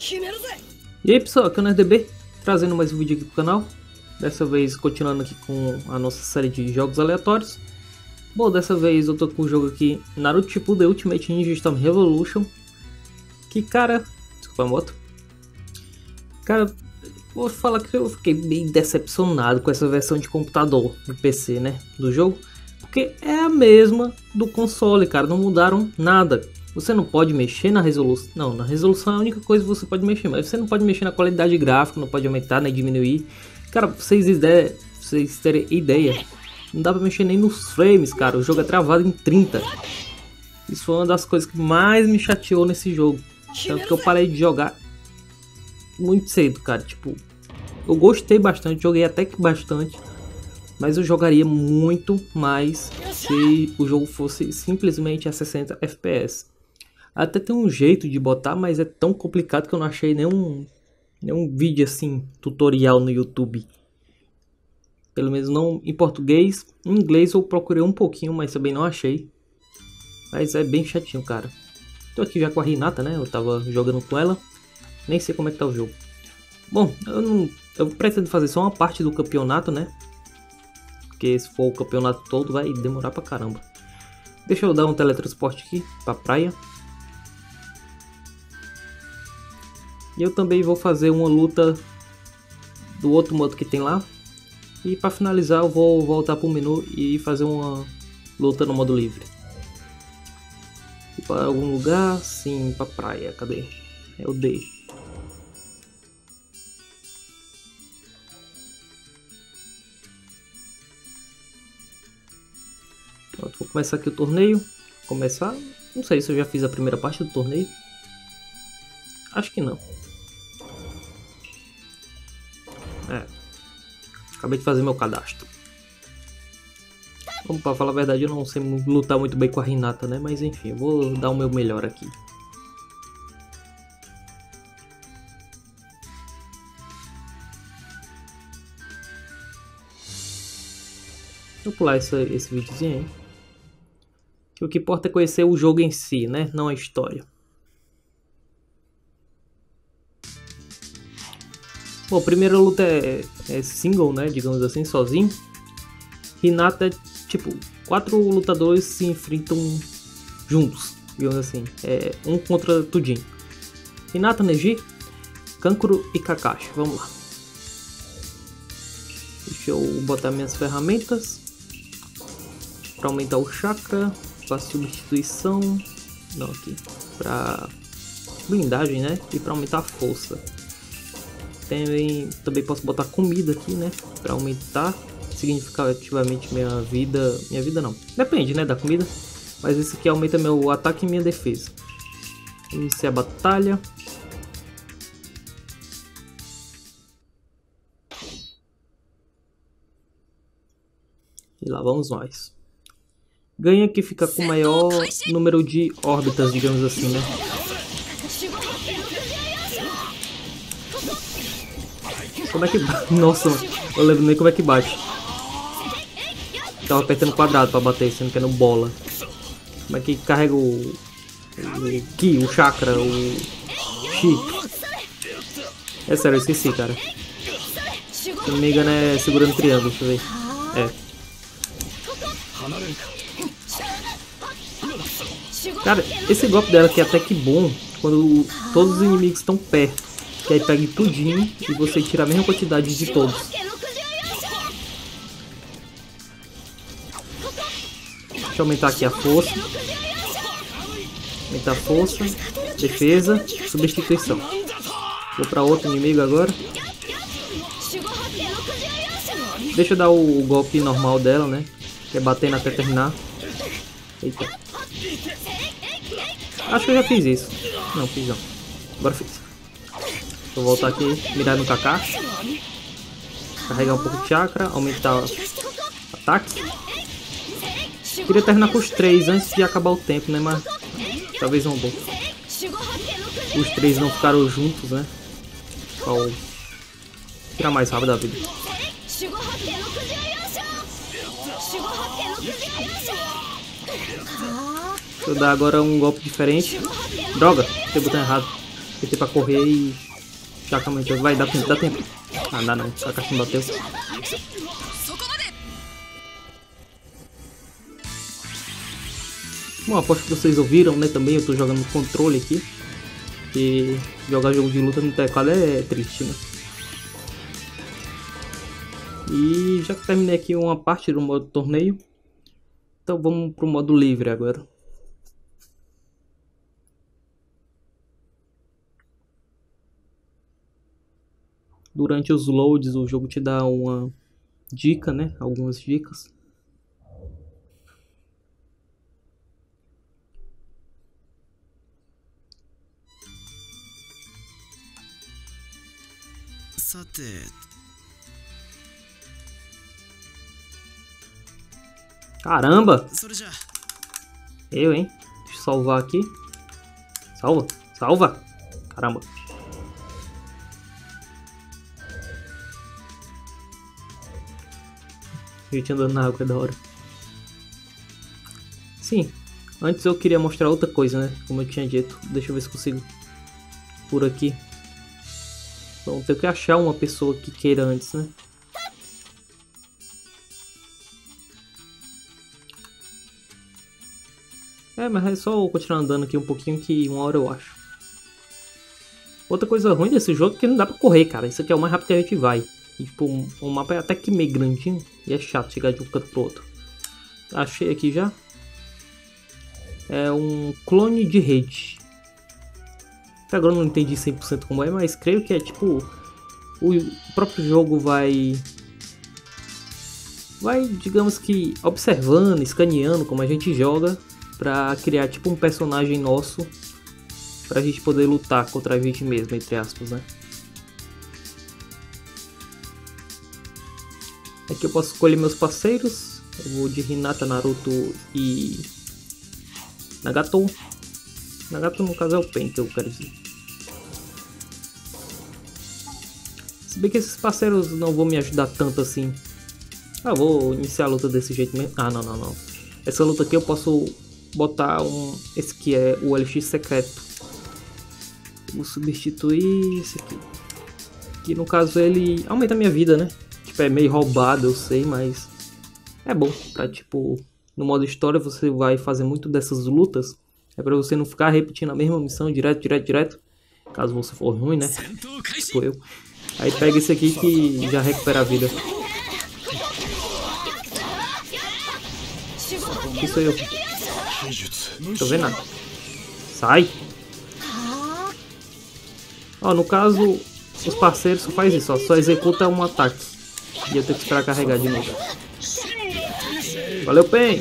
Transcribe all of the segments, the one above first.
E aí pessoal, aqui é o NerdDB, trazendo mais um vídeo aqui pro canal. Dessa vez continuando aqui com a nossa série de jogos aleatórios. Bom, dessa vez eu tô com o jogo aqui, Naruto Shippuden Ultimate Ninja Storm Revolution. Que cara, desculpa a moto. Cara, vou falar que eu fiquei bem decepcionado com essa versão de computador do PC, né, do jogo. Porque é a mesma do console, cara, não mudaram nada. Você não pode mexer na resolução. Não, na resolução é a única coisa que você pode mexer. Mas você não pode mexer na qualidade gráfica, não pode aumentar nem diminuir. Cara, pra vocês terem ideia, não dá pra mexer nem nos frames, cara. O jogo é travado em 30. Isso foi uma das coisas que mais me chateou nesse jogo. Tanto que eu parei de jogar muito cedo, cara. Tipo, eu gostei bastante, joguei até que bastante. Mas eu jogaria muito mais se o jogo fosse simplesmente a 60 FPS. Até tem um jeito de botar, mas é tão complicado que eu não achei nenhum vídeo assim, tutorial no YouTube. Pelo menos não em português. Em inglês eu procurei um pouquinho, mas também não achei. Mas é bem chatinho, cara. Tô aqui já com a Hinata, né? Eu tava jogando com ela. Nem sei como é que tá o jogo. Bom, eu pretendo fazer só uma parte do campeonato, né? Porque se for o campeonato todo vai demorar pra caramba. Deixa eu dar um teletransporte aqui pra praia. E eu também vou fazer uma luta do outro modo que tem lá. E para finalizar eu vou voltar para o menu e fazer uma luta no modo livre. E para algum lugar, sim, para praia, cadê? É o D. Pronto, vou começar aqui o torneio. Começar, não sei se eu já fiz a primeira parte do torneio. Acho que não. Acabei de fazer meu cadastro. Bom, pra falar a verdade, eu não sei lutar muito bem com a Hinata, né? Mas enfim, eu vou dar o meu melhor aqui. Vou pular esse videozinho aí. Que o que importa é conhecer o jogo em si, né? Não a história. Bom, a primeira luta é single, né, digamos assim, sozinho. Hinata é tipo, 4 lutadores se enfrentam juntos, digamos assim, um contra tudinho. Hinata, Neji, Kankuro e Kakashi, vamos lá. Deixa eu botar minhas ferramentas para aumentar o chakra, para substituição, não, aqui, para blindagem, né, e para aumentar a força. Também posso botar comida aqui, né, para aumentar significativamente minha vida não, depende, né, da comida, mas esse aqui aumenta meu ataque e minha defesa. Iniciar a batalha. E lá vamos nós. Ganha que fica com maior número de órbitas, digamos assim, né. Como é que... Nossa, eu lembro nem como é que bate. Tava apertando quadrado pra bater, sendo que é no bola. Como é que carrega o Ki, o chakra, o Chi. É sério, eu esqueci, cara. Se não me engano é segurando triângulo, deixa eu ver. Cara, esse golpe dela aqui é até que bom quando todos os inimigos estão perto. Que aí pega tudinho e você tira a mesma quantidade de todos. Deixa eu aumentar aqui a força. Aumentar a força, defesa, substituição. Vou para outro inimigo agora. Deixa eu dar o golpe normal dela, né? Que é batendo até terminar. Eita. Acho que eu já fiz isso. Não, fiz não. Agora fiz. Vou voltar aqui, mirar no Kakashi. Carregar um pouco de chakra, aumentar o ataque. Queria terminar com os 3 antes de acabar o tempo, né? Mas talvez não dê. Os 3 não ficaram juntos, né? Só tirar mais rápido a vida. Deixa eu dar agora um golpe diferente. Droga, tem botão errado. PT pra correr e... Chakra aumentando. Vai, dá tempo, dá tempo. Ah, dá não. A caixa não bateu. Bom, aposto que vocês ouviram, né? Também eu tô jogando no controle aqui. E jogar jogo de luta no teclado é triste, né? E já que terminei aqui uma parte do modo torneio, então vamos pro modo livre agora. Durante os loads o jogo te dá uma dica, né? Algumas dicas. Caramba! Eu, hein? Deixa eu salvar aqui. Salva, salva! Caramba! Gente andando na água é da hora. Sim, antes eu queria mostrar outra coisa, né? Como eu tinha dito. Deixa eu ver se consigo. Por aqui. Vamos ter que achar uma pessoa que queira antes, né? É, mas é só eu continuar andando aqui um pouquinho que uma hora eu acho. Outra coisa ruim desse jogo é que não dá pra correr, cara. Isso aqui é o mais rápido que a gente vai. E, tipo, o mapa é até que meio grandinho. E é chato chegar de um canto pro outro. Achei aqui já. É um clone de rede. Até agora eu não entendi 100% como é, mas creio que é tipo... O próprio jogo vai, digamos que, observando, escaneando como a gente joga. Pra criar tipo um personagem nosso. Pra gente poder lutar contra a gente mesmo, entre aspas, né? Aqui eu posso escolher meus parceiros. Eu vou de Hinata, Naruto e Nagato. Nagato no caso é o Pen que eu quero dizer. Se bem que esses parceiros não vão me ajudar tanto assim. Ah, vou iniciar a luta desse jeito mesmo. Ah, não. Essa luta aqui eu posso botar esse que é o LX secreto. Vou substituir esse aqui. Que no caso ele aumenta a minha vida, né? Tipo, é meio roubado, eu sei, mas é bom pra, tipo, no modo história você vai fazer muito dessas lutas. É pra você não ficar repetindo a mesma missão direto. Caso você for ruim, né? Tipo eu. Aí pega esse aqui que já recupera a vida. Que sou eu? Não tô vendo nada. Sai! Ó, no caso, os parceiros só faz isso, ó, só executa um ataque. E eu tenho que esperar carregar de novo. Valeu, Pen!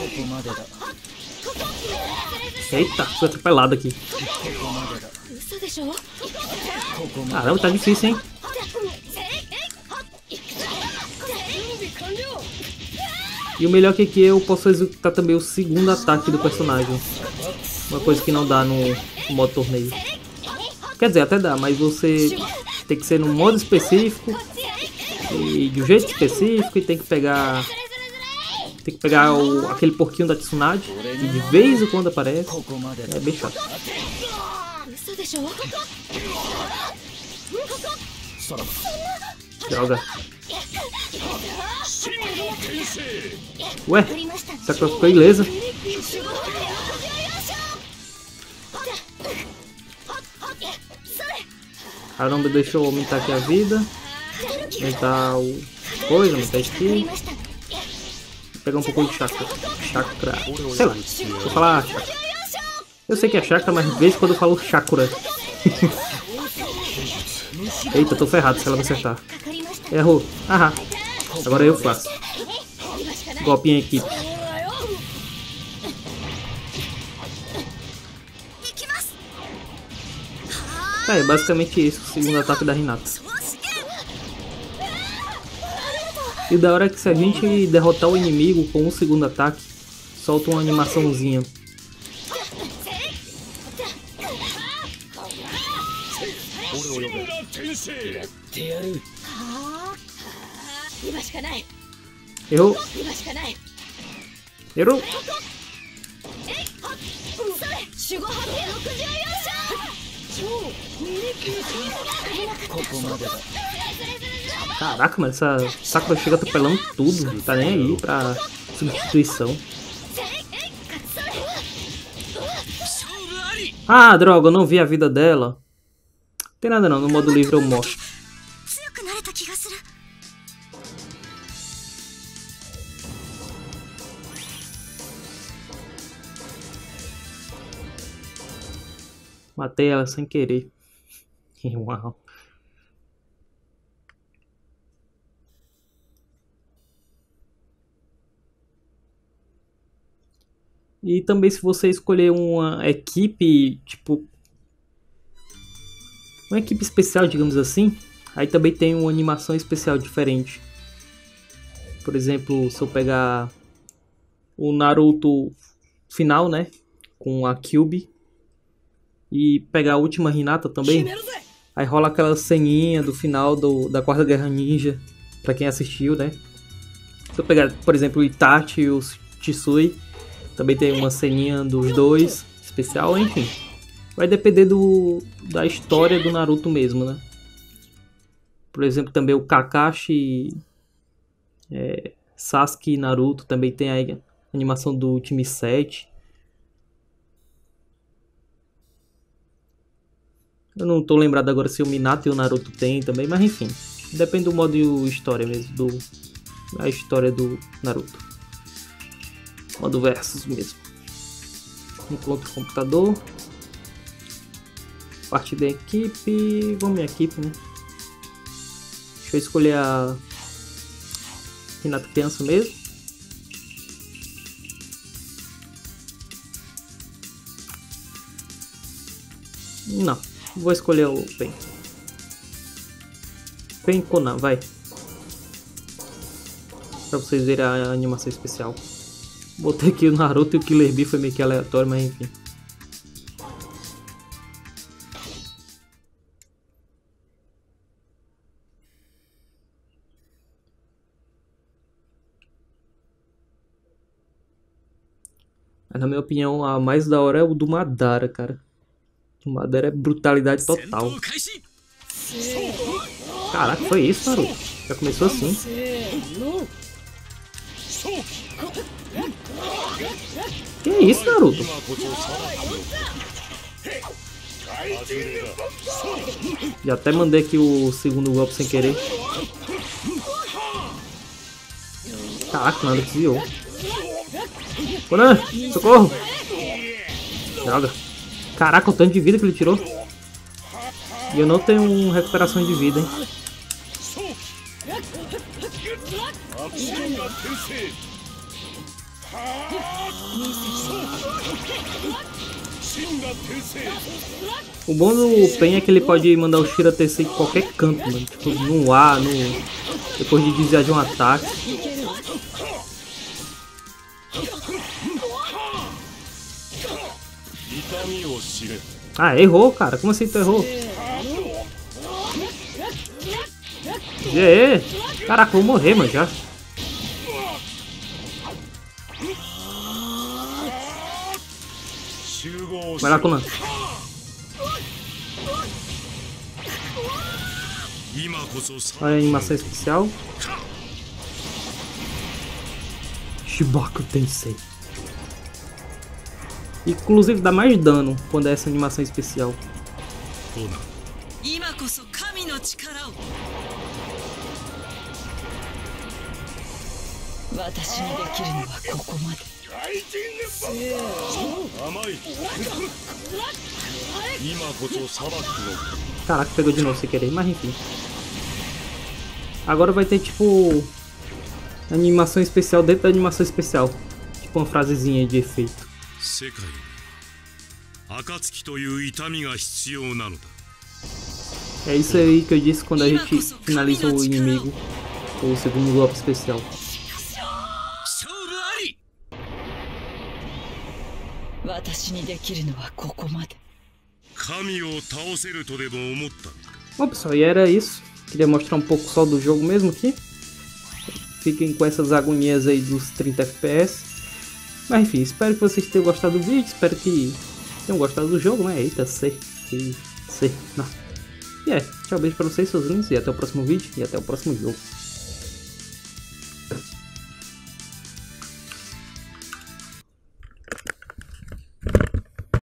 Eita, fui atropelado aqui. Caramba, tá difícil, hein? E o melhor é que eu posso executar também o segundo ataque do personagem. Uma coisa que não dá no modo torneio. Quer dizer, até dá, mas você tem que ser num modo específico e de um jeito específico e tem que pegar aquele porquinho da Tsunade, que de vez em quando aparece. É bem chato. Droga. Ué, essa coisa ficou ilesa. Caramba, deixa eu aumentar aqui a vida. Aumentar o coisa, aumentar aqui. Vou pegar um pouco de chakra. Chakra. Sei lá, vou falar chakra. Eu sei que é chakra, mas de vez em quando eu falo chakra. Eita, tô ferrado se ela me acertar. Errou. Aham. Agora eu faço. Golpinho em equipe. É basicamente isso, o segundo ataque da Hinata. E da hora é que se a gente derrotar o inimigo com o segundo ataque, solta uma animaçãozinha. Errou. Caraca, mano, essa Sakura chega atropelando tudo. Não tá nem aí pra substituição. Ah, droga, eu não vi a vida dela. Não tem nada não, no modo livre eu mostro. Matei ela sem querer. Uau. E também se você escolher uma equipe, tipo... uma equipe especial, digamos assim. Aí também tem uma animação especial diferente. Por exemplo, se eu pegar o Naruto final, né? Com a Kyuubi. E pegar a última Hinata também. Aí rola aquela ceninha do final da Quarta Guerra Ninja. Pra quem assistiu, né? Se eu pegar, por exemplo, o Itachi e o Chisui. Também tem uma ceninha dos dois. Especial, enfim. Vai depender da história do Naruto mesmo, né? Por exemplo, também o Kakashi, Sasuke e Naruto. Também tem a animação do time 7. Eu não tô lembrado agora se o Minato e o Naruto tem também, mas enfim. Depende do modo história mesmo, a história do Naruto. Modo versus mesmo. Encontro computador. Partida em equipe. Vamos em equipe, né? Deixa eu escolher a Hinata criança mesmo. Não. Vou escolher o Pen. Pen Konan, vai. Pra vocês verem a animação especial. Botei aqui o Naruto e o Killer Bee, foi meio que aleatório, mas enfim. Mas, na minha opinião, a mais da hora é o do Madara, cara. O Madara é brutalidade total. Caraca, foi isso, Naruto? Já começou assim. Que isso, Naruto? Já até mandei aqui o segundo golpe sem querer. Caraca, Naruto desviou. Conan, socorro! Droga. Caraca, o tanto de vida que ele tirou. E eu não tenho recuperação de vida, hein. O bom do Pen é que ele pode mandar o Shira TC em qualquer canto, mano. Tipo, no ar, depois de desviar de um ataque. Ah, errou, cara. Como assim tu errou? E aí? Caraca, vou morrer, mano, já. Vai lá, Conan. Olha a animação especial. Shibaku Tensei. Inclusive dá mais dano quando é essa animação especial. Caraca, pegou de novo sem querer, mas enfim. Agora vai ter tipo animação especial dentro da animação especial. Tipo uma frasezinha de efeito. É isso aí que eu disse quando a gente finaliza o inimigo. O segundo golpe especial. Bom, pessoal, e era isso. Queria mostrar um pouco só do jogo mesmo aqui. Fiquem com essas agonias aí dos 30 FPS. Mas enfim, espero que vocês tenham gostado do vídeo. Espero que tenham gostado do jogo, né? Eita, sei. você. E tchau, beijo pra vocês, seus lindos, e até o próximo vídeo, e até o próximo jogo.